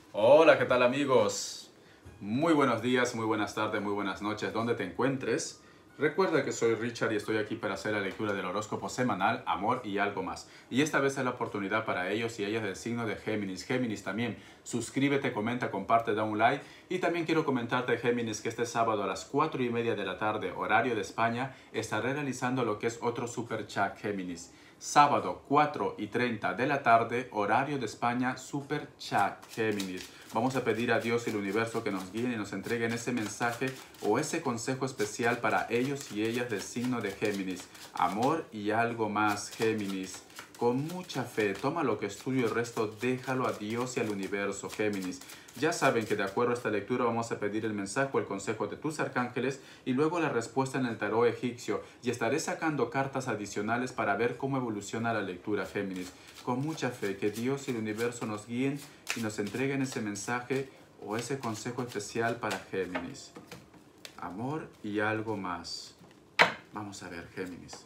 Hola, ¿qué tal amigos? Muy buenos días, muy buenas tardes, muy buenas noches, donde te encuentres. Recuerda que soy Richard y estoy aquí para hacer la lectura del horóscopo semanal, amor y algo más. Y esta vez es la oportunidad para ellos y ellas del signo de Géminis. Géminis también, suscríbete, comenta, comparte, da un like. Y también quiero comentarte, Géminis, que este sábado a las 4:30 de la tarde, horario de España, estaré realizando lo que es otro super chat, Géminis. Sábado 4:30 de la tarde, horario de España, super chat, Géminis. Vamos a pedir a Dios y el universo que nos guíen y nos entreguen ese mensaje o ese consejo especial para ellos y ellas del signo de Géminis. Amor y algo más, Géminis. Con mucha fe, toma lo que es tuyo y el resto déjalo a Dios y al universo, Géminis. Ya saben que de acuerdo a esta lectura vamos a pedir el mensaje o el consejo de tus arcángeles y luego la respuesta en el tarot egipcio y estaré sacando cartas adicionales para ver cómo evoluciona la lectura, Géminis. Con mucha fe, que Dios y el universo nos guíen y nos entreguen ese mensaje o ese consejo especial para Géminis. Amor y algo más. Vamos a ver, Géminis.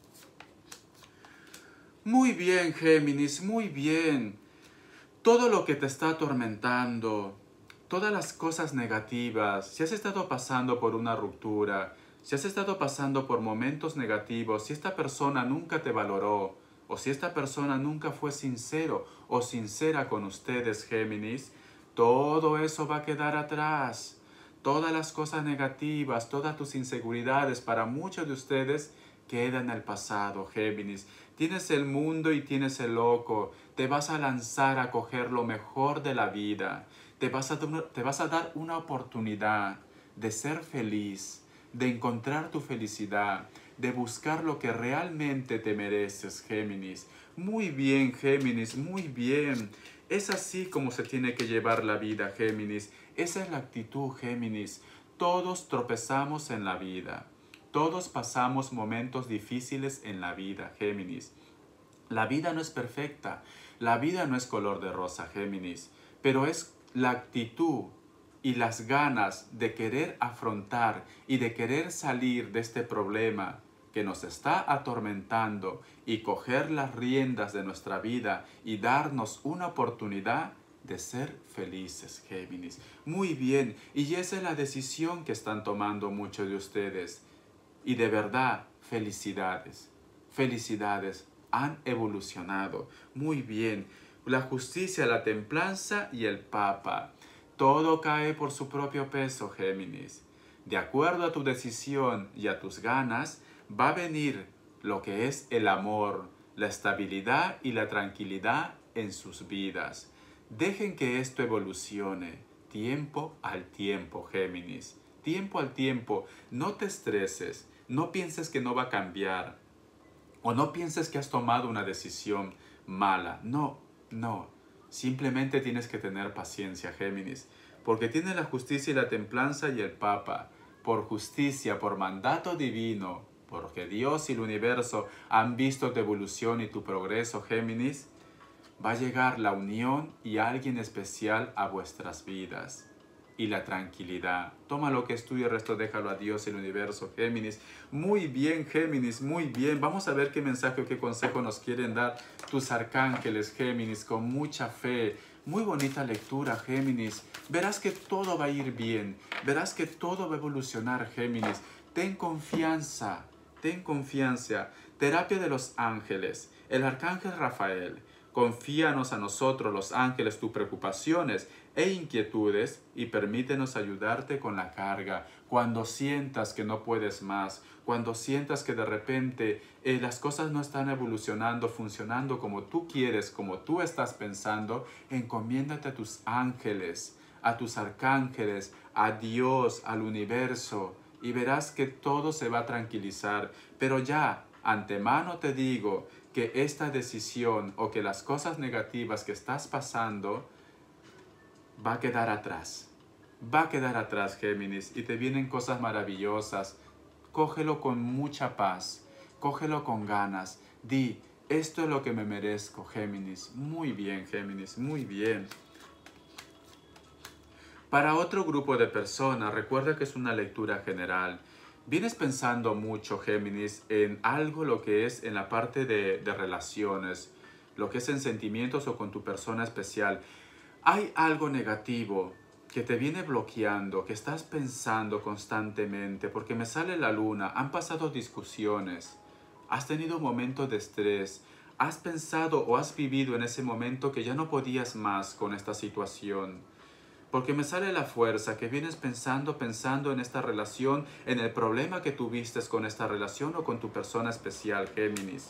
Muy bien, Géminis, muy bien. Todo lo que te está atormentando, todas las cosas negativas, si has estado pasando por una ruptura, si has estado pasando por momentos negativos, si esta persona nunca te valoró, o si esta persona nunca fue sincero o sincera con ustedes, Géminis, todo eso va a quedar atrás. Todas las cosas negativas, todas tus inseguridades para muchos de ustedes quedan en el pasado, Géminis. Tienes el mundo y tienes el loco. Te vas a lanzar a coger lo mejor de la vida. Te vas a dar una oportunidad de ser feliz, de encontrar tu felicidad, de buscar lo que realmente te mereces, Géminis. Muy bien, Géminis, muy bien. Es así como se tiene que llevar la vida, Géminis. Esa es la actitud, Géminis. Todos tropezamos en la vida. Todos pasamos momentos difíciles en la vida, Géminis. La vida no es perfecta, la vida no es color de rosa, Géminis, pero es la actitud y las ganas de querer afrontar y de querer salir de este problema que nos está atormentando y coger las riendas de nuestra vida y darnos una oportunidad de ser felices, Géminis. Muy bien, y esa es la decisión que están tomando muchos de ustedes. Y de verdad, felicidades. Felicidades. Han evolucionado. Muy bien. La justicia, la templanza y el Papa. Todo cae por su propio peso, Géminis. De acuerdo a tu decisión y a tus ganas, va a venir lo que es el amor, la estabilidad y la tranquilidad en sus vidas. Dejen que esto evolucione. Tiempo al tiempo, Géminis. Tiempo al tiempo. No te estreses. No pienses que no va a cambiar o no pienses que has tomado una decisión mala. No, no. Simplemente tienes que tener paciencia, Géminis, porque tiene la justicia y la templanza y el Papa. Por justicia, por mandato divino, porque Dios y el universo han visto tu evolución y tu progreso, Géminis, va a llegar la unión y alguien especial a vuestras vidas. Y la tranquilidad. Toma lo que es tuyo y el resto déjalo a Dios y el universo, Géminis. Muy bien, Géminis, muy bien. Vamos a ver qué mensaje o qué consejo nos quieren dar tus arcángeles, Géminis, con mucha fe. Muy bonita lectura, Géminis. Verás que todo va a ir bien. Verás que todo va a evolucionar, Géminis. Ten confianza, ten confianza. Terapia de los ángeles. El arcángel Rafael. Confíanos a nosotros, los ángeles, tus preocupaciones e inquietudes y permítenos ayudarte con la carga. Cuando sientas que no puedes más, cuando sientas que de repente las cosas no están evolucionando, funcionando como tú quieres, como tú estás pensando, encomiéndate a tus ángeles, a tus arcángeles, a Dios, al universo, y verás que todo se va a tranquilizar. Pero ya, antemano te digo que esta decisión o que las cosas negativas que estás pasando va a quedar atrás. Va a quedar atrás, Géminis, y te vienen cosas maravillosas. Cógelo con mucha paz, cógelo con ganas. Di, esto es lo que me merezco, Géminis. Muy bien, Géminis, muy bien. Para otro grupo de personas, recuerda que es una lectura general. Vienes pensando mucho, Géminis, en algo lo que es en la parte de relaciones, lo que es en sentimientos o con tu persona especial. hay algo negativo que te viene bloqueando, que estás pensando constantemente, porque me sale la luna, han pasado discusiones, has tenido momentos de estrés, has pensado o has vivido en ese momento que ya no podías más con esta situación. Porque me sale la fuerza que vienes pensando en esta relación, en el problema que tuviste con esta relación o con tu persona especial, Géminis.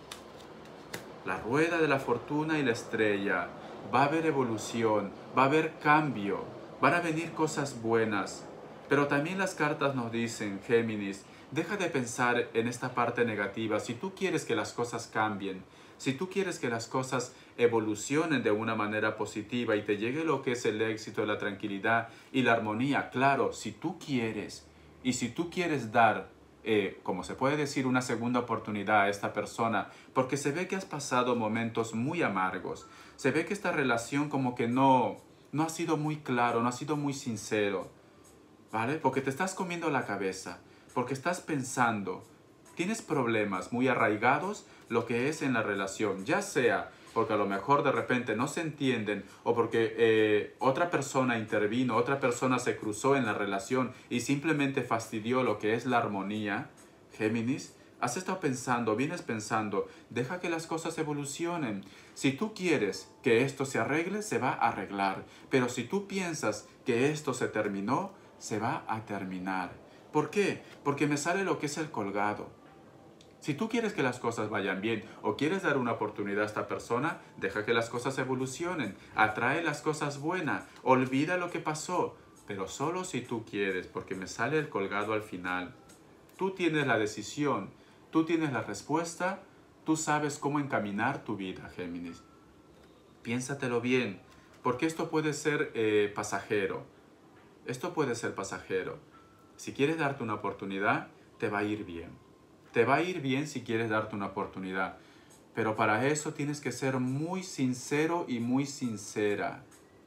La rueda de la fortuna y la estrella. Va a haber evolución, va a haber cambio, van a venir cosas buenas. Pero también las cartas nos dicen, Géminis, deja de pensar en esta parte negativa. Si tú quieres que las cosas cambien, si tú quieres que las cosas evolucionen de una manera positiva y te llegue lo que es el éxito, la tranquilidad y la armonía, claro, si tú quieres y si tú quieres dar, como se puede decir, una segunda oportunidad a esta persona, porque se ve que has pasado momentos muy amargos, se ve que esta relación como que no ha sido muy claro, no ha sido muy sincero, ¿vale? Porque te estás comiendo la cabeza, porque estás pensando, tienes problemas muy arraigados lo que es en la relación, ya sea porque a lo mejor de repente no se entienden o porque otra persona intervino, otra persona se cruzó en la relación y simplemente fastidió lo que es la armonía, Géminis. Has estado pensando, vienes pensando, deja que las cosas evolucionen. Si tú quieres que esto se arregle, se va a arreglar. Pero si tú piensas que esto se terminó, se va a terminar. ¿Por qué? Porque me sale lo que es el colgado. Si tú quieres que las cosas vayan bien o quieres dar una oportunidad a esta persona, deja que las cosas evolucionen, atrae las cosas buenas, olvida lo que pasó, pero solo si tú quieres, porque me sale el colgado al final. Tú tienes la decisión, tú tienes la respuesta, tú sabes cómo encaminar tu vida, Géminis. Piénsatelo bien, porque esto puede ser pasajero. Esto puede ser pasajero. Si quieres darte una oportunidad, te va a ir bien. Te va a ir bien si quieres darte una oportunidad. Pero para eso tienes que ser muy sincero y muy sincera.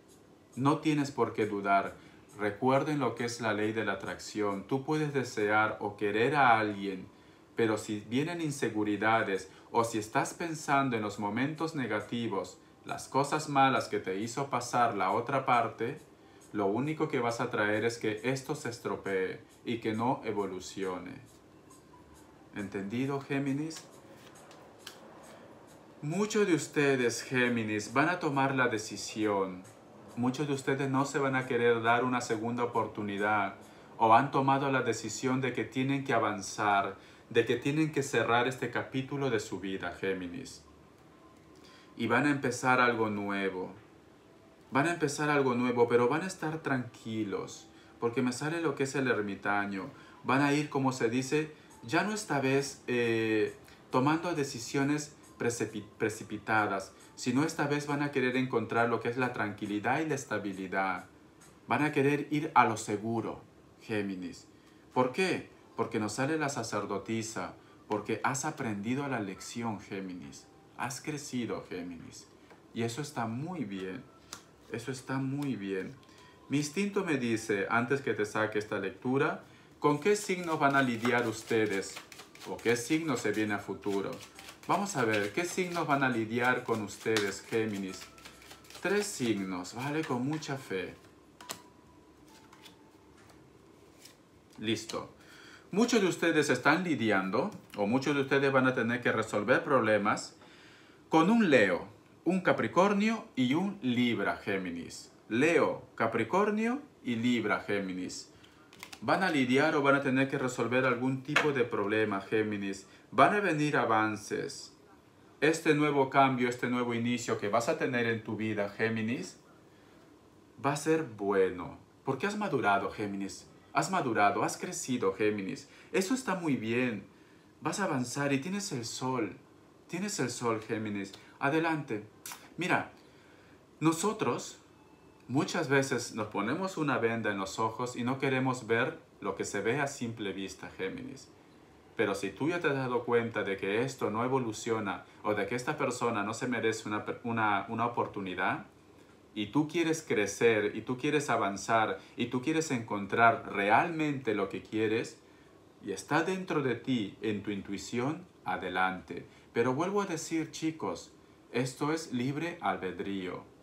No tienes por qué dudar. Recuerden lo que es la ley de la atracción. Tú puedes desear o querer a alguien, pero si vienen inseguridades o si estás pensando en los momentos negativos, las cosas malas que te hizo pasar la otra parte, lo único que vas a traer es que esto se estropee y que no evolucione. ¿Entendido, Géminis? Muchos de ustedes, Géminis, van a tomar la decisión. Muchos de ustedes no se van a querer dar una segunda oportunidad o han tomado la decisión de que tienen que avanzar, de que tienen que cerrar este capítulo de su vida, Géminis. Y van a empezar algo nuevo. Van a empezar algo nuevo, pero van a estar tranquilos, porque me sale lo que es el ermitaño. Van a ir, como se dice, ya no esta vez tomando decisiones precipitadas, sino esta vez van a querer encontrar lo que es la tranquilidad y la estabilidad. Van a querer ir a lo seguro, Géminis. ¿Por qué? Porque nos sale la sacerdotisa, porque has aprendido la lección, Géminis. Has crecido, Géminis. Y eso está muy bien. Eso está muy bien. Mi instinto me dice, antes que te saque esta lectura, ¿con qué signos van a lidiar ustedes? ¿O qué signo se viene a futuro? Vamos a ver, ¿qué signos van a lidiar con ustedes, Géminis? 3 signos, ¿vale? Con mucha fe. Listo. Muchos de ustedes están lidiando, o muchos de ustedes van a tener que resolver problemas con un Leo, un Capricornio y un Libra, Géminis. Leo, Capricornio y Libra, Géminis. Van a lidiar o van a tener que resolver algún tipo de problema, Géminis. Van a venir avances. Este nuevo cambio, este nuevo inicio que vas a tener en tu vida, Géminis, va a ser bueno. Porque has madurado, Géminis. Has madurado, has crecido, Géminis. Eso está muy bien. Vas a avanzar y tienes el sol. Tienes el sol, Géminis. Adelante. Mira, nosotros muchas veces nos ponemos una venda en los ojos y no queremos ver lo que se ve a simple vista, Géminis. Pero si tú ya te has dado cuenta de que esto no evoluciona o de que esta persona no se merece una oportunidad, y tú quieres crecer, y tú quieres avanzar, y tú quieres encontrar realmente lo que quieres, y está dentro de ti, en tu intuición, adelante. Pero vuelvo a decir, chicos, esto es libre albedrío.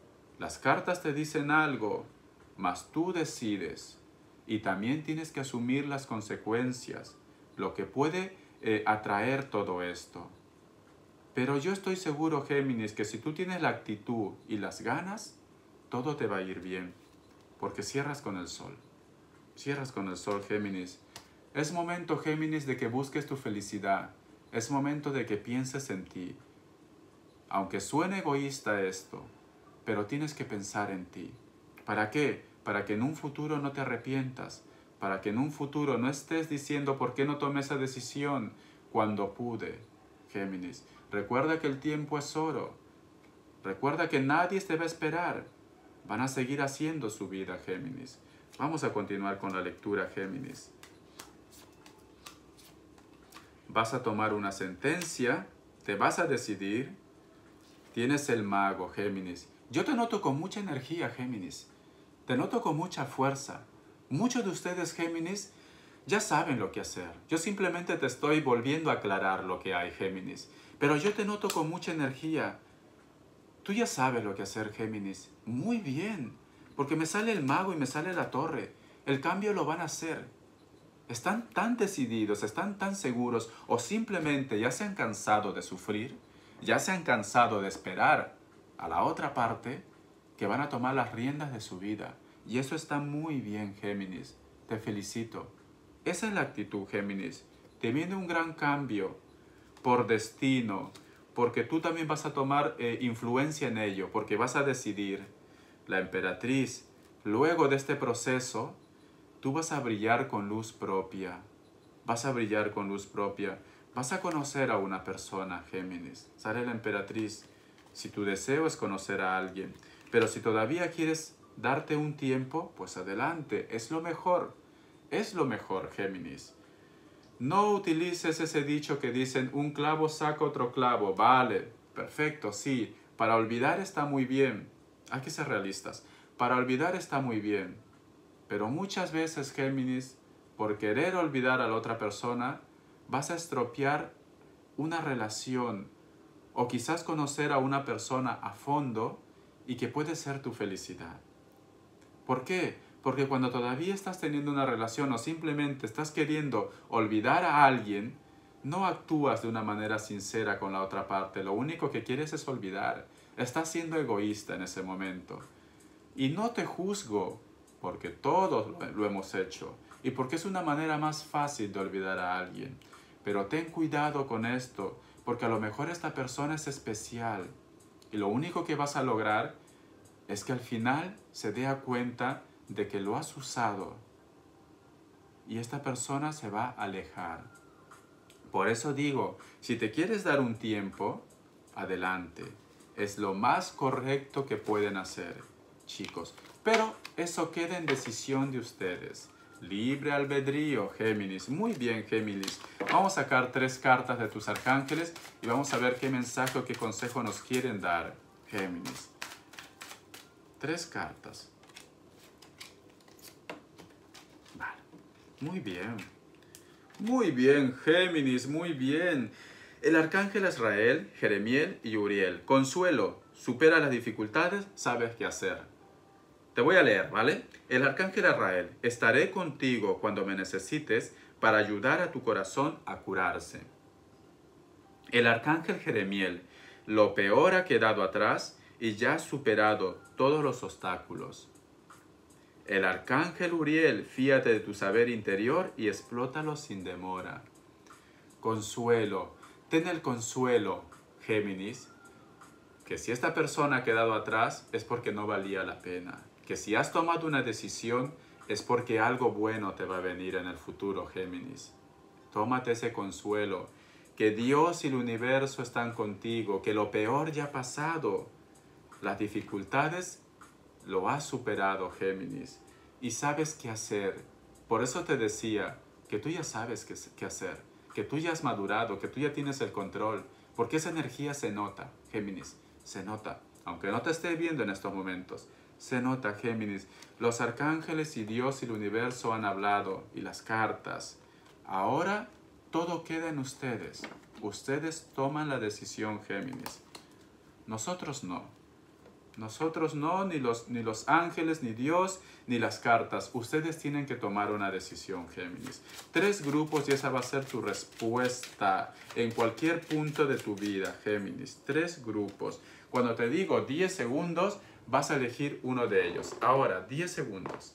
Las cartas te dicen algo, mas tú decides. Y también tienes que asumir las consecuencias, lo que puede atraer todo esto. Pero yo estoy seguro, Géminis, que si tú tienes la actitud y las ganas, todo te va a ir bien, porque cierras con el sol. Cierras con el sol, Géminis. Es momento, Géminis, de que busques tu felicidad. Es momento de que pienses en ti. Aunque suene egoísta esto, pero tienes que pensar en ti. ¿Para qué? Para que en un futuro no te arrepientas. Para que en un futuro no estés diciendo ¿por qué no tomé esa decisión cuando pude? Géminis, recuerda que el tiempo es oro. Recuerda que nadie te va a esperar. Van a seguir haciendo su vida, Géminis. Vamos a continuar con la lectura, Géminis. Vas a tomar una sentencia, te vas a decidir. Tienes el mago, Géminis. Yo te noto con mucha energía, Géminis. Te noto con mucha fuerza. Muchos de ustedes, Géminis, ya saben lo que hacer. Yo simplemente te estoy volviendo a aclarar lo que hay, Géminis. Pero yo te noto con mucha energía. Tú ya sabes lo que hacer, Géminis. Muy bien. Porque me sale el mago y me sale la torre. El cambio lo van a hacer. Están tan decididos, están tan seguros, o simplemente ya se han cansado de sufrir, ya se han cansado de esperar a la otra parte, que van a tomar las riendas de su vida. Y eso está muy bien, Géminis. Te felicito. Esa es la actitud, Géminis. Te viene un gran cambio por destino, porque tú también vas a tomar influencia en ello, porque vas a decidir. La emperatriz, luego de este proceso, tú vas a brillar con luz propia. Vas a brillar con luz propia. Vas a conocer a una persona, Géminis. Sale la emperatriz. Si tu deseo es conocer a alguien. Pero si todavía quieres darte un tiempo, pues adelante. Es lo mejor. Es lo mejor, Géminis. No utilices ese dicho que dicen un clavo saca otro clavo. Vale, perfecto, sí. Para olvidar está muy bien. Hay que ser realistas. Para olvidar está muy bien. Pero muchas veces, Géminis, por querer olvidar a la otra persona, vas a estropear una relación o quizás conocer a una persona a fondo y que puede ser tu felicidad. ¿Por qué? Porque cuando todavía estás teniendo una relación o simplemente estás queriendo olvidar a alguien, no actúas de una manera sincera con la otra parte. Lo único que quieres es olvidar. Estás siendo egoísta en ese momento. Y no te juzgo, porque todos lo hemos hecho y porque es una manera más fácil de olvidar a alguien. Pero ten cuidado con esto, porque a lo mejor esta persona es especial y lo único que vas a lograr es que al final se dé cuenta de que lo has usado y esta persona se va a alejar. Por eso digo, si te quieres dar un tiempo, adelante. Es lo más correcto que pueden hacer, chicos. Pero eso queda en decisión de ustedes. Libre albedrío, Géminis. Muy bien, Géminis. Vamos a sacar 3 cartas de tus arcángeles y vamos a ver qué mensaje o qué consejo nos quieren dar, Géminis. 3 cartas. Vale. Muy bien. Muy bien, Géminis, muy bien. El arcángel Azrael, Jeremiel y Uriel. Consuelo, supera las dificultades, sabes qué hacer. Te voy a leer, ¿vale? El arcángel Azrael, estaré contigo cuando me necesites para ayudar a tu corazón a curarse. El arcángel Jeremiel, lo peor ha quedado atrás y ya has superado todos los obstáculos. El arcángel Uriel, fíate de tu saber interior y explótalo sin demora. Consuelo, ten el consuelo, Géminis, que si esta persona ha quedado atrás es porque no valía la pena. Que si has tomado una decisión es porque algo bueno te va a venir en el futuro, Géminis. Tómate ese consuelo, que Dios y el universo están contigo, que lo peor ya ha pasado. Las dificultades lo has superado, Géminis, y sabes qué hacer. Por eso te decía que tú ya sabes qué hacer, que tú ya has madurado, que tú ya tienes el control, porque esa energía se nota, Géminis, se nota, aunque no te esté viendo en estos momentos. Se nota, Géminis. Los arcángeles y Dios y el universo han hablado, y las cartas. Ahora todo queda en ustedes. Ustedes toman la decisión, Géminis. Nosotros no. Nosotros no, ni los ángeles, ni Dios, ni las cartas. Ustedes tienen que tomar una decisión, Géminis. 3 grupos y esa va a ser tu respuesta en cualquier punto de tu vida, Géminis. 3 grupos. Cuando te digo 10 segundos, vas a elegir uno de ellos. Ahora, 10 segundos.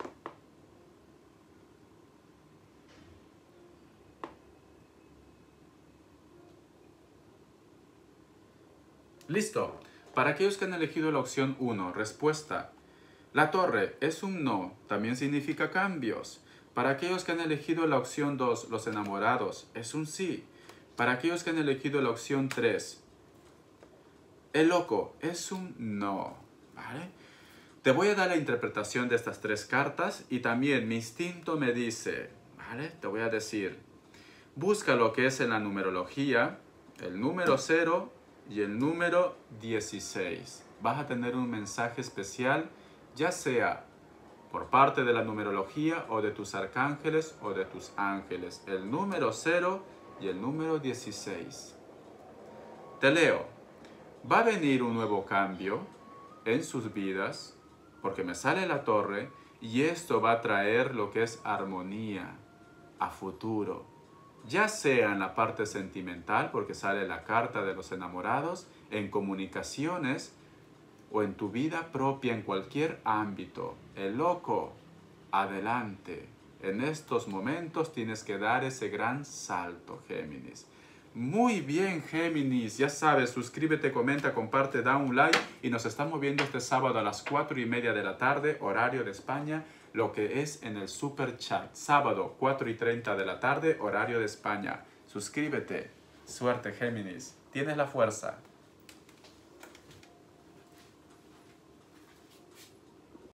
Listo. Para aquellos que han elegido la opción 1, respuesta. La torre es un no, también significa cambios. Para aquellos que han elegido la opción 2, los enamorados, es un sí. Para aquellos que han elegido la opción 3, el loco, es un no. ¿Vale? Te voy a dar la interpretación de estas 3 cartas y también mi instinto me dice, ¿vale? Te voy a decir, busca lo que es en la numerología, el número 0 y el número 16. Vas a tener un mensaje especial, ya sea por parte de la numerología o de tus arcángeles o de tus ángeles. El número 0 y el número 16. Te leo. Va a venir un nuevo cambio en sus vidas, porque me sale la torre, y esto va a traer lo que es armonía a futuro. Ya sea en la parte sentimental, porque sale la carta de los enamorados, en comunicaciones o en tu vida propia, en cualquier ámbito. El loco, adelante. En estos momentos tienes que dar ese gran salto, Géminis. Muy bien, Géminis. Ya sabes, suscríbete, comenta, comparte, da un like y nos estamos viendo este sábado a las 4:30 de la tarde, horario de España, lo que es en el Super Chat. Sábado, 4:30 de la tarde, horario de España. Suscríbete. Suerte, Géminis. Tienes la fuerza.